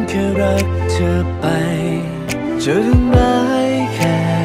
แค่รักเธอไปจะทำร้ายแค่